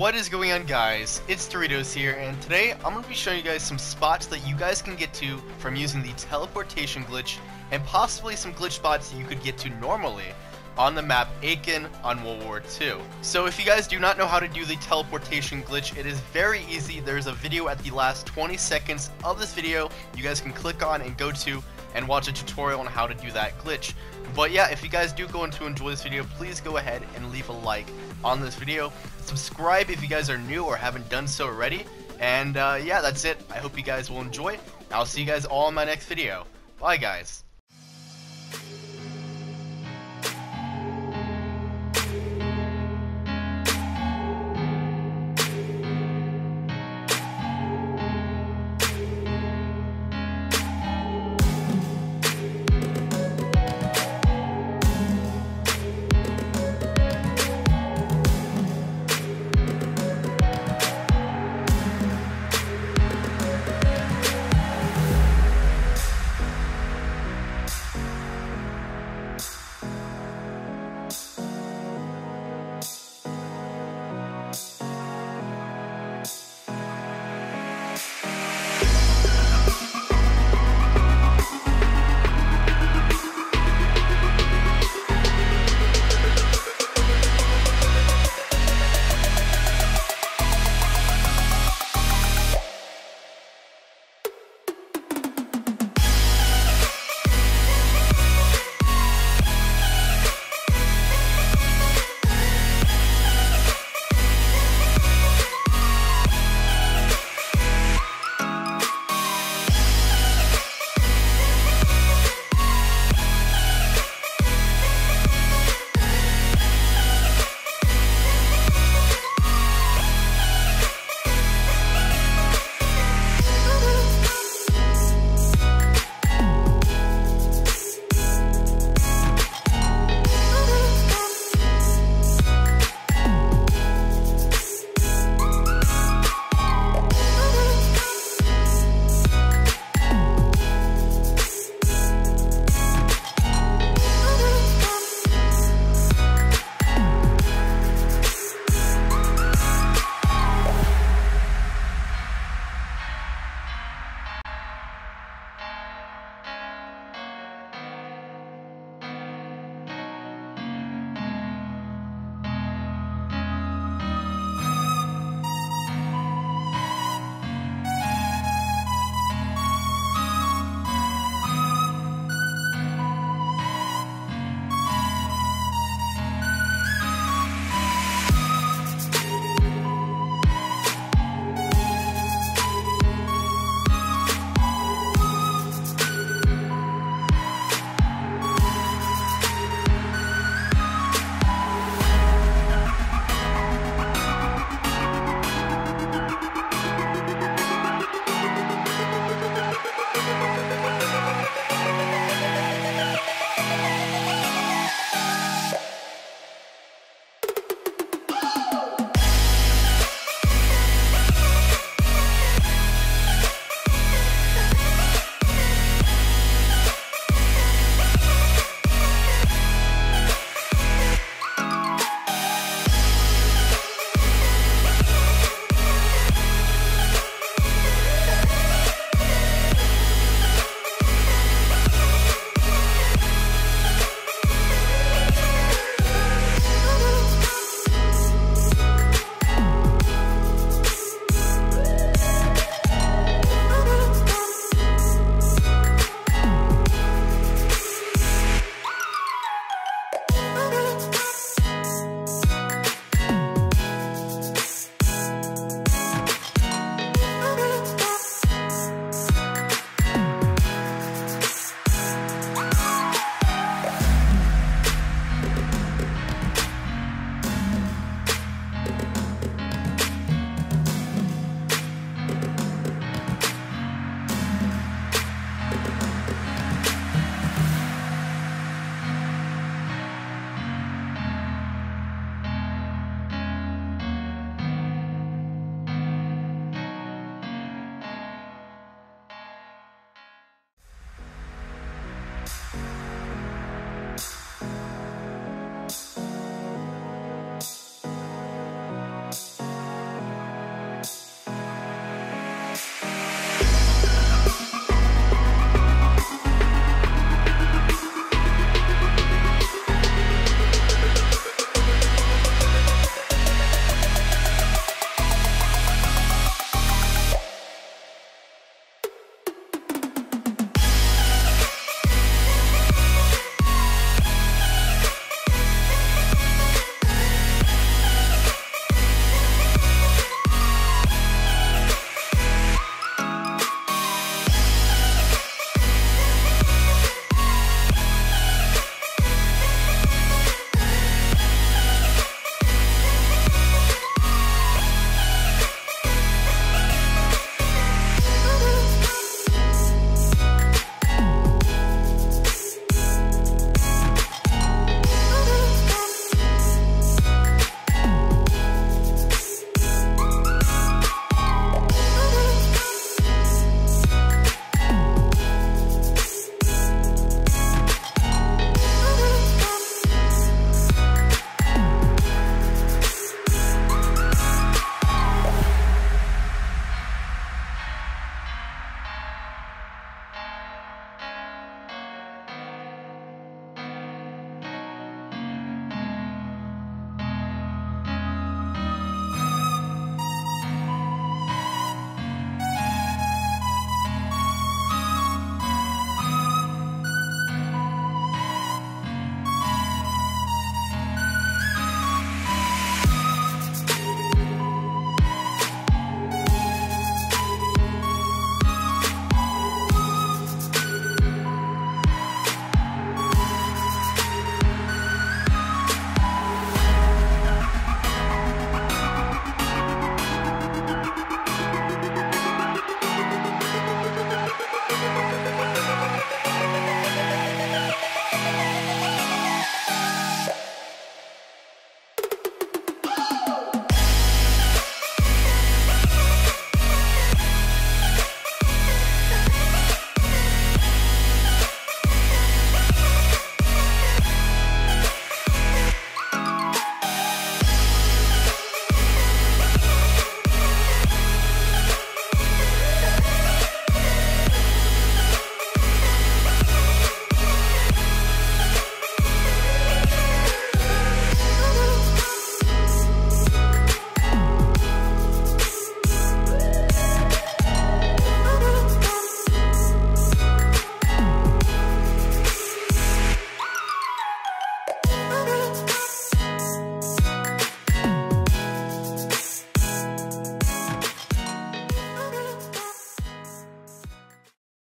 What is going on, guys? It's Doritos here, and today I'm going to be showing you guys some spots that you guys can get to from using the teleportation glitch, and possibly some glitch spots that you could get to normally on the map Aiken on World War II. So if you guys do not know how to do the teleportation glitch, it is very easy. There's a video at the last 20 seconds of this video you guys can click on and go to and watch a tutorial on how to do that glitch. But yeah, if you guys do go on to enjoy this video, please go ahead and leave a like on this video. Subscribe if you guys are new or haven't done so already. And yeah, that's it. I hope you guys will enjoy. I'll see you guys all in my next video. Bye, guys.